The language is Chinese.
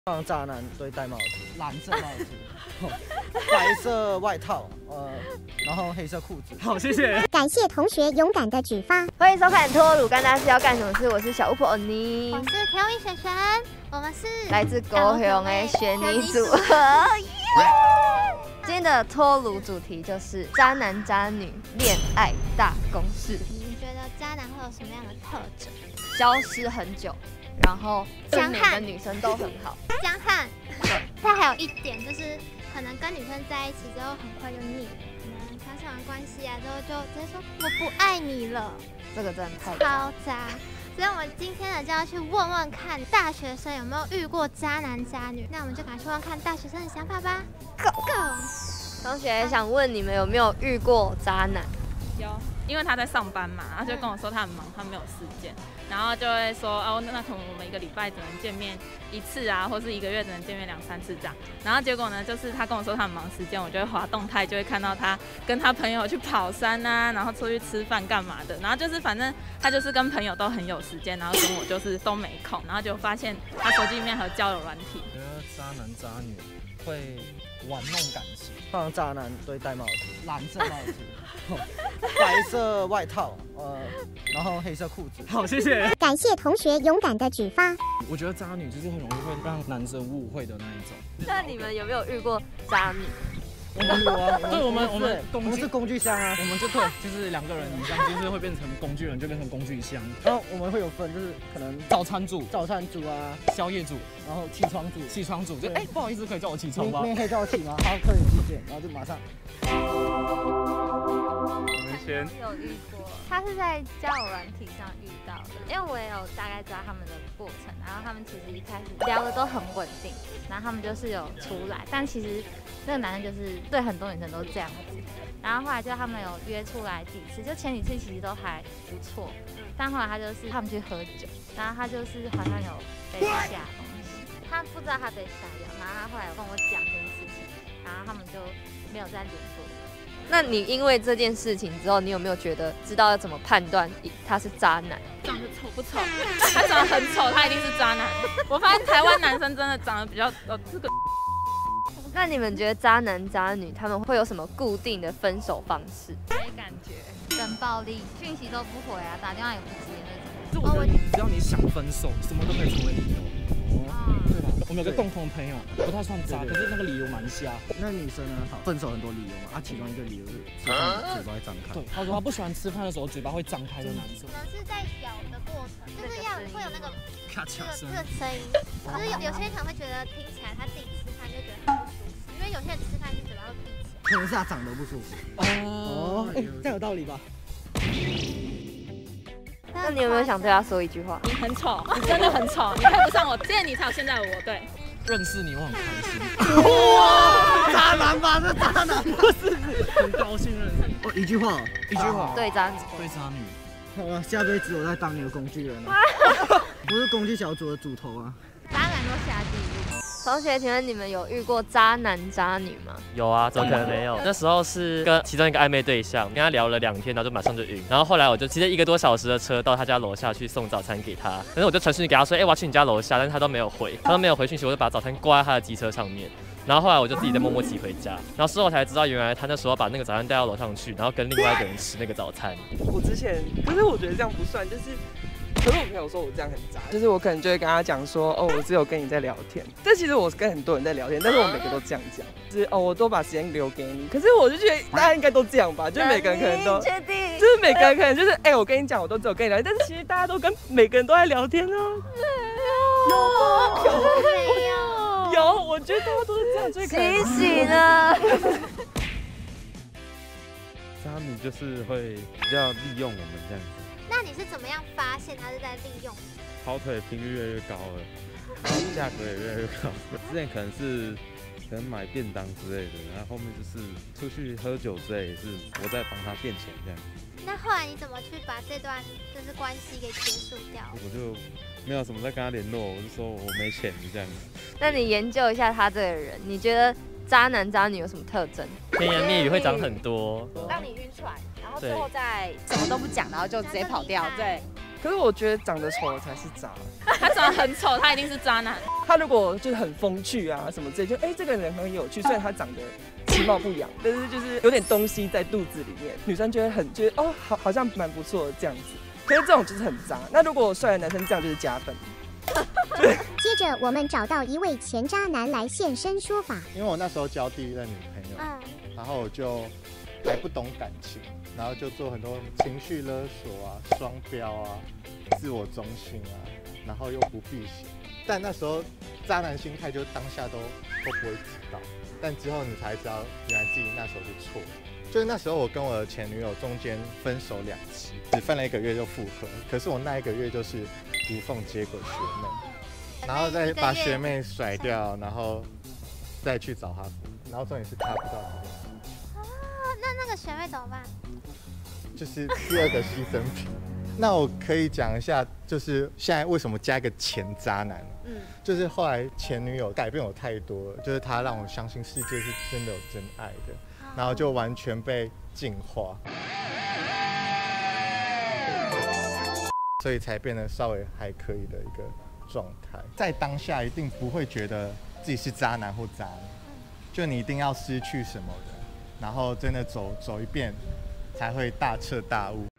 让渣男都会戴帽子，蓝色帽子，白色外套，然后黑色裤子。 好，谢谢。 感谢同学勇敢的举发。 欢迎收看《脱乳干大事要干什么事》，我是小巫婆欧尼， 我是调音璇璇，我们是来自高雄的璇妮组合。今天的脱乳主题就是渣男渣女恋爱大公式。 你觉得渣男会有什么样的特质？ 消失很久，然后对每个女生都很好。 江汉，他还有一点就是，可能跟女生在一起之后很快就腻了，可能发生完关系啊之后就直接说我不爱你了， 这个真的太超渣。所以我们今天呢就要去问问看大学生有没有遇过渣男渣女，那我们就赶快去问看大学生的想法吧。Go go！ 同学想问你们有没有遇过渣男？ 有，因为他在上班嘛，他就跟我说他很忙，他没有时间，然后就会说哦，那可能我们一个礼拜只能见面1次啊，或是1个月只能见面2、3次这样。然后结果呢，就是他跟我说他很忙时间，我就会滑动态，就会看到他跟他朋友去跑山啊，然后出去吃饭干嘛的。然后就是反正他就是跟朋友都很有时间，然后跟我就是都没空。然后就发现他手机里面还有交友软体。 我觉得渣男渣女会玩弄感情，让渣男都会戴帽子，蓝色帽子，白色外套，然后黑色裤子。 好，谢谢。 感谢同学勇敢的举发。 我觉得渣女就是很容易会让男生误会的那一种。 那你们有没有遇过渣女？ 我们有啊， 对，我们是工具箱啊， 我们就对，就是2个人以上，就是会变成工具人，就变成工具箱。 然后我们会有分，就是可能早餐组啊， 宵夜组， 然后起床组， 就不好意思，可以叫我起床吗？ 明天可以叫我起吗？好，可以几点？然后就马上。 我们先有遇过，他是在交友软体上遇到的，因为我也有大概知道他们的过程，然后他们其实一开始聊的都很稳定，然后他们就是有出来，但其实那个男生就是对很多女生都这样子，然后后来就他们有约出来几次，就前几次其实都还不错，但后来他就是他们去喝酒，然后他就是好像有被下东西，他不知道他被下药，然后他后来有跟我讲这件事情，然后他们就没有再联络。那你因为这件事情之后，你有没有觉得知道要怎么判断他是渣男？ 长得丑不丑？他长得很丑，他一定是渣男。我发现台湾男生真的长得比较这个。 那你们觉得渣男渣女他们会有什么固定的分手方式？ 没感觉， 冷暴力，讯息都不回啊，打电话也不接那种。 就我觉得只要你想分手，什么都可以成为理由。对吧？我们有个共同朋友，不太算渣，可是那个理由蛮瞎。 那女生呢？好，分手很多理由嘛，其中一个理由是吃饭嘴巴会张开。 对，他说他不喜欢吃饭的时候嘴巴会张开的男生。 可能是在咬的过程，就是会有那个咔嚓声， 这个声音，就是有些人可能会觉得听起来他自己吃饭就觉得很不舒服，因为有些人吃饭是嘴巴会闭起来， 可能是他长得不舒服。哦，这样有道理吧？ 那你有没有想对他说一句话？ 你很丑，你真的很丑，你配不上我，谢谢你才有现在的我。对， 认识你我很开心。 哇，渣男吧，这渣男不是， 很高兴认识你。 哦，一句话， 对渣女， 对渣女。 好了，下辈子我再当你的工具人了。我是工具小组的主头啊。 渣男都下地狱。 同学，请问你们有遇过渣男渣女吗？ 有啊，怎么可能没有？那时候是跟其中一个暧昧对象，跟他聊了2天，然后就马上就晕。然后后来我就骑着1个多小时的车到他家楼下去送早餐给他，但是我就传讯息给他说，我要去你家楼下，但是他都没有回，讯息，我就把早餐挂在他的机车上面。然后后来我就自己再默默骑回家，然后事后才知道，原来他那时候把那个早餐带到楼上去，然后跟另外一个人吃那个早餐。 我之前，可是我觉得这样不算，可是我朋友说我这样很渣，就是我可能就会跟他讲说，哦，我只有跟你在聊天，但其实我跟很多人在聊天，但是我每个都这样讲，就是哦，我都把时间留给你。可是我就觉得大家应该都这样吧，就是每个人可能都， 确定？ 就是每个人可能就是，我跟你讲，我都只有跟你聊天，但是其实大家都跟每个人都在聊天哦。有，我觉得大家都是这样，所以可能醒醒了。 渣女就是会比较利用我们这样子。 那你是怎么样发现他是在利用？ 跑腿频率越来越高了，然后价格也越来越高。之前可能买便当之类的，然后后面就是出去喝酒之类，也是我在帮他垫钱这样。 那后来你怎么去把这段就是关系给结束掉？ 我就没有什么再跟他联络，我就说我没钱这样子。 那你研究一下他这个人，你觉得渣男渣女有什么特征？ 甜言蜜语会讲很多， 让你晕船，然后最后再什么都不讲，然后就直接跑掉。对， 可是我觉得长得丑的才是渣。 他长得很丑，他一定是渣男。 他如果就是很风趣啊什么之类，就这个人很有趣，虽然他长得其貌不扬，但是就是有点东西在肚子里面，女生就会很觉得哦，好像蛮不错的这样子。可是这种就是很渣。那如果帅的男生这样就是加分。 接着我们找到一位前渣男来现身说法。 因为我那时候交第一任女朋友，然后我就还不懂感情，然后就做很多情绪勒索啊、双标啊、自我中心啊，然后又不避嫌。但那时候渣男心态就当下都不会知道，但之后你才知道原来自己那时候是错的。就是那时候我跟我的前女友中间分手2次，只分了1个月就复合。可是我那1个月就是无缝接轨学妹，然后再把学妹甩掉，然后再去找她，然后重点是她不知道这件事。 那个学妹怎么办？ 就是第2个牺牲品。那我可以讲一下，就是现在为什么加一个前渣男？就是后来前女友改变我太多了，就是她让我相信世界是真的有真爱的。然后就完全被净化，所以才变得稍微还可以的一个状态。在当下一定不会觉得自己是渣男或渣女，就你一定要失去什么的，然后真的走一遍，才会大彻大悟。